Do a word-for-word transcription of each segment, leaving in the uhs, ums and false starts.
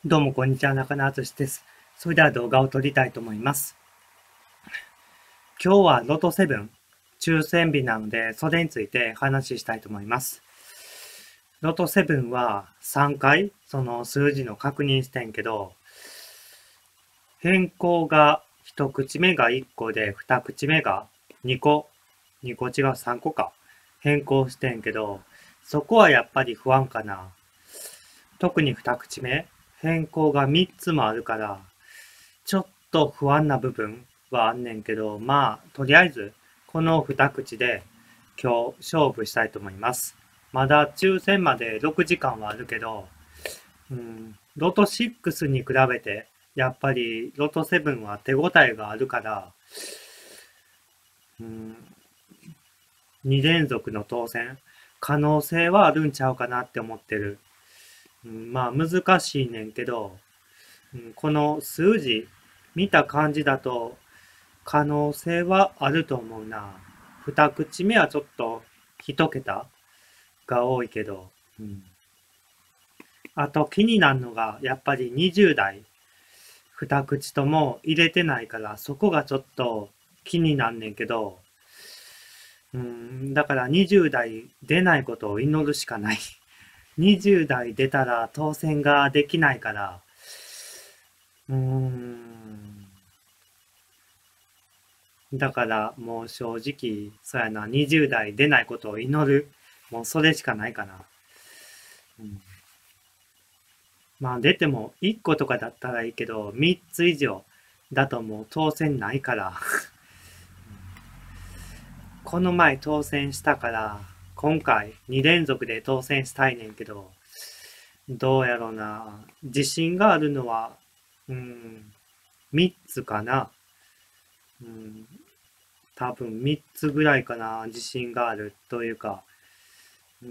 どうもこんにちは、中野敦です。それでは動画を撮りたいと思います。今日はロトセブン抽選日なので、それについて話したいと思います。ロトセブンはさんかいその数字の確認してんけど、変更が一口目がいっこで二口目がにこ、にこ違うさんこか変更してんけど、そこはやっぱり不安かな。特に二口目、変更がみっつもあるから、ちょっと不安な部分はあんねんけど、まあ、とりあえず、この二口で今日勝負したいと思います。まだ抽選までろくじかんはあるけど、うん、ロトろくに比べて、やっぱりロトセブンは手応えがあるから、うん、に連続の当選、可能性はあるんちゃうかなって思ってる。うん、まあ難しいねんけど、うん、この数字見た感じだと可能性はあると思うな。二口目はちょっと一桁が多いけど、うん。あと気になるのが、やっぱりにじゅう代、二口とも入れてないから、そこがちょっと気になんねんけど、うん、だからにじゅう代出ないことを祈るしかない。にじゅう代出たら当選ができないから、うーん。だからもう正直、そうやな、にじゅう代出ないことを祈る。もうそれしかないかな。うん、まあ出てもいっことかだったらいいけど、みっつ以上だともう当選ないから。この前当選したから、今回に連続で当選したいねんけど、どうやろうな。自信があるのは、うん、みっつかな。うん、多分みっつぐらいかな。自信があるというか、うん、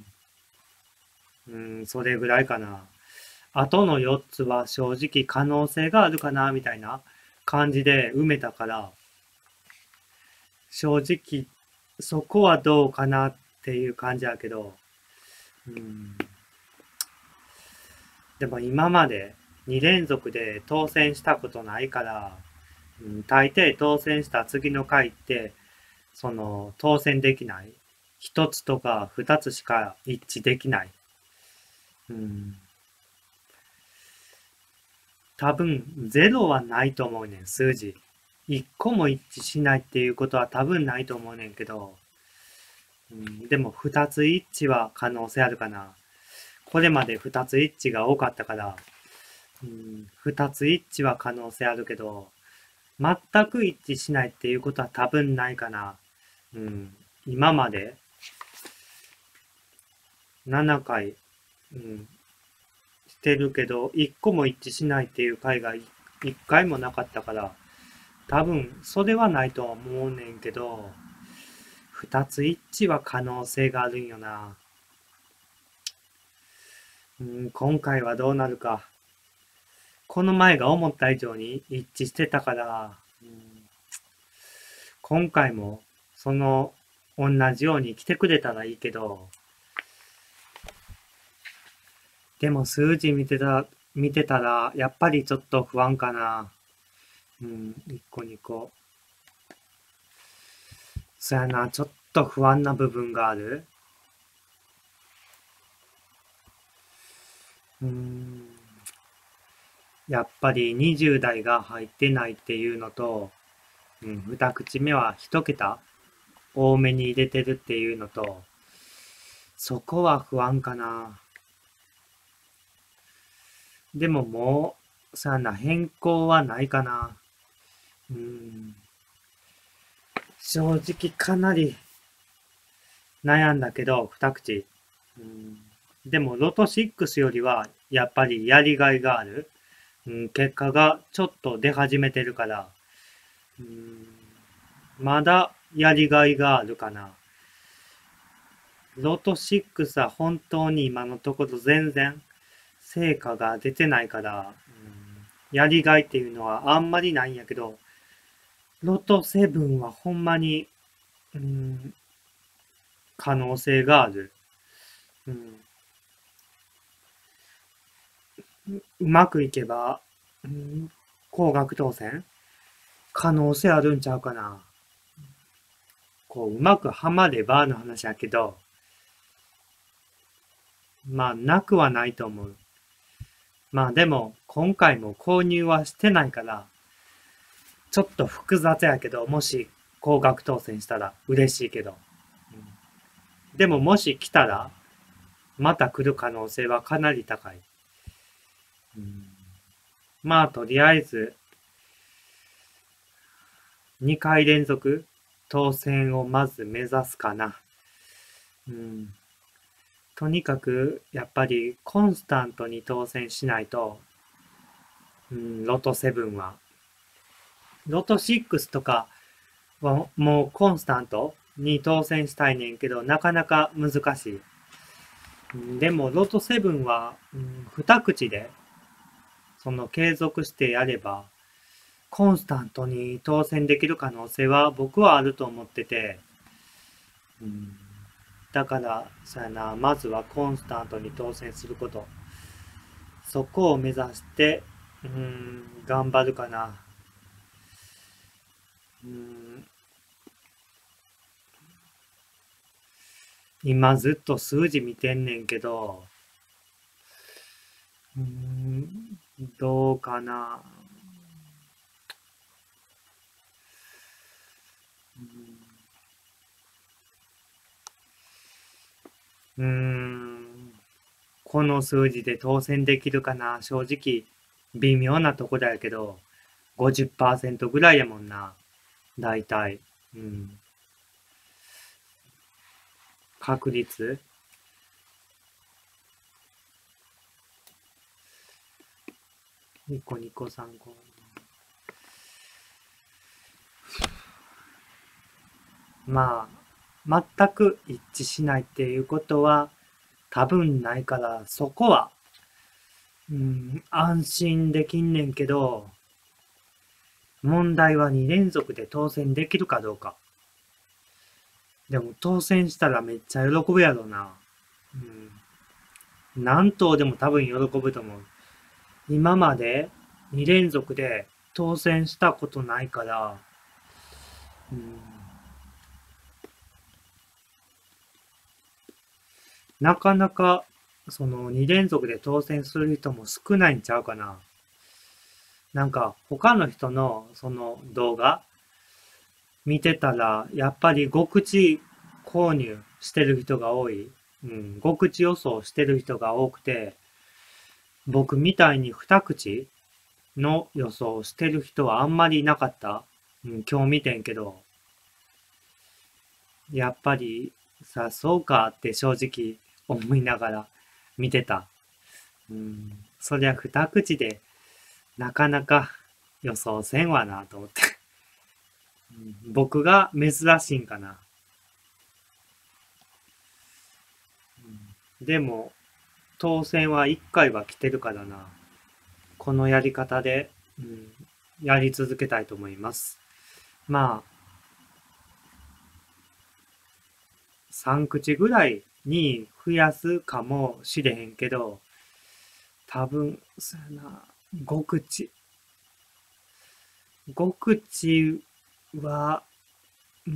うん、それぐらいかな。あとのよっつは正直可能性があるかな、みたいな感じで埋めたから、正直そこはどうかなっていう感じやけど、うん、でも今までに連続で当選したことないから、うん、大抵当選した次の回って、その当選できない。一つとか二つしか一致できない。うん、多分、ゼロはないと思うねん、数字。一個も一致しないっていうことは多分ないと思うねんけど、うん、でも二つ一致は可能性あるかな。これまで二つ一致が多かったから、うん、二つ一致は可能性あるけど、全く一致しないっていうことは多分ないかな。うん、今までななかい、うん、してるけど、一個も一致しないっていう回が一回もなかったから、多分、それはないとは思うねんけど、二つ一致は可能性があるんよな。うん、今回はどうなるか。この前が思った以上に一致してたから、うん、今回もその同じように来てくれたらいいけど、でも数字見てた、見てたら、やっぱりちょっと不安かな。うん、一個二個。そやな、ちょっと不安な部分がある。うーん。やっぱりにじゅう代が入ってないっていうのと、うん、二口目は一桁多めに入れてるっていうのと、そこは不安かな。でももう、さあな、変更はないかな。うん、正直かなり悩んだけど、二口。うん、でも、ロトろくよりは、やっぱりやりがいがある。うん、結果がちょっと出始めてるから、うん、まだやりがいがあるかな。ロトろくは本当に今のところ全然成果が出てないから、うん、やりがいっていうのはあんまりないんやけど、ロトセブンはほんまに、うん、可能性がある。うん、 うまくいけば、うん、高額当選可能性あるんちゃうかな。こう、うまくはまればの話やけど、まあ、なくはないと思う。まあでも、今回も購入はしてないから、ちょっと複雑やけど、もし高額当選したら嬉しいけど。うん、でももし来たら、また来る可能性はかなり高い。うん、まあとりあえず、にかい連続当選をまず目指すかな。うん、とにかく、やっぱりコンスタントに当選しないと、うん、ロトセブンは。ロトシックスとかはもうコンスタントに当選したいねんけど、なかなか難しい。でも、ロトセブンは、うん、二口で、その継続してやれば、コンスタントに当選できる可能性は僕はあると思ってて、うん、だから、そうやな、まずはコンスタントに当選すること。そこを目指して、うん、頑張るかな。うん、今ずっと数字見てんねんけど、うーん、どうかな。うーん、この数字で当選できるかな。正直、微妙なとこだけど、ごじゅっパーセントぐらいやもんな。だいたい。うん。確率にこにこさんこ。まあ、全く一致しないっていうことは多分ないから、そこは、うん、安心できんねんけど、問題はに連続で当選できるかどうか。でも当選したらめっちゃ喜ぶやろな。うん。何頭でも多分喜ぶと思う。今までに連続で当選したことないから、うん、なかなかそのに連続で当選する人も少ないんちゃうかな。なんか他の人のその動画見てたら、やっぱりご口購入してる人が多い。うん、ご口予想してる人が多くて、僕みたいにに口の予想してる人はあんまりいなかった。うん、今日見てんけど、やっぱりさ、そうかって正直思いながら見てた。うん、そりゃに口でなかなか予想せんわなと思って。うん、僕が珍しいんかな。うん、でも、当選はいっかいは来てるからな。このやり方で、うん、やり続けたいと思います。まあ、さん口ぐらいに増やすかもしれへんけど、多分、そうやな、ご口。ご口は、うん、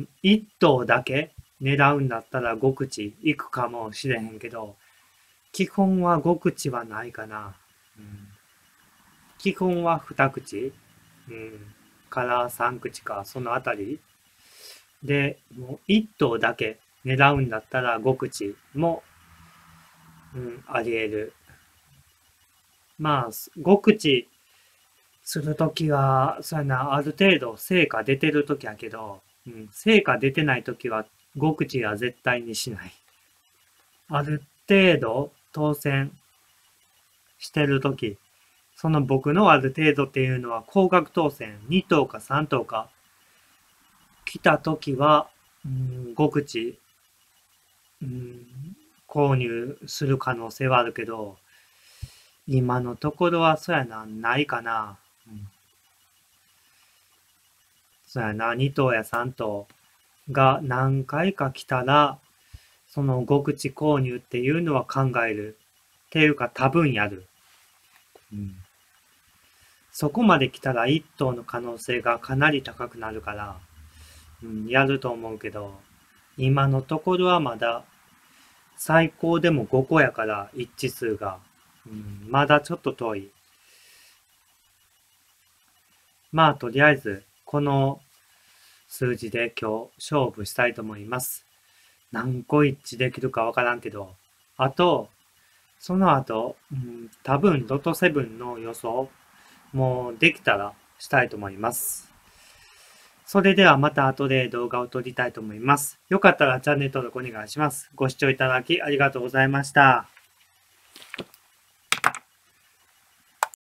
いっ頭だけ狙うんだったらご口いくかもしれへんけど、基本はご口はないかな。うん、基本はに口、うん、からさん口か、そのあたり。で、もういっ頭だけ狙うんだったらご口も、うん、あり得る。まあ、ご口するときは、そうやな、ある程度成果出てるときやけど、うん、成果出てないときはご口は絶対にしない。ある程度当選してるとき、その僕のある程度っていうのは高額当選に等かさん等か来たときは、うん、ご口、うん、購入する可能性はあるけど、今のところはそうやな、ないかな。うん、そうやな、に等やさん等が何回か来たら、そのご口購入っていうのは考える。っていうか多分やる。 うん。そこまで来たら一等の可能性がかなり高くなるから、うん、やると思うけど、今のところはまだ最高でもごこやから一致数が、うん、まだちょっと遠い。まあとりあえずこの数字で今日勝負したいと思います。何個一致できるかわからんけど、あと、その後、うん、多分ロトセブンの予想もうできたらしたいと思います。それではまた後で動画を撮りたいと思います。よかったらチャンネル登録お願いします。ご視聴いただきありがとうございました。